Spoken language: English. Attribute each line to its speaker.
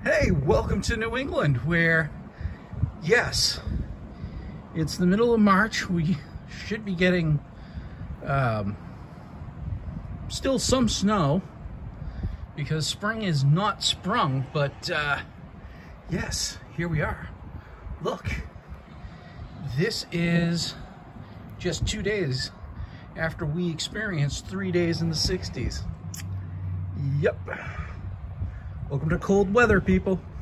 Speaker 1: Hey, welcome to New England, where, yes, it's the middle of March. We should be getting still some snow because spring is not sprung, but yes, here we are. Look, this is just 2 days after we experienced 3 days in the 60s. Yep. Welcome to cold weather, people.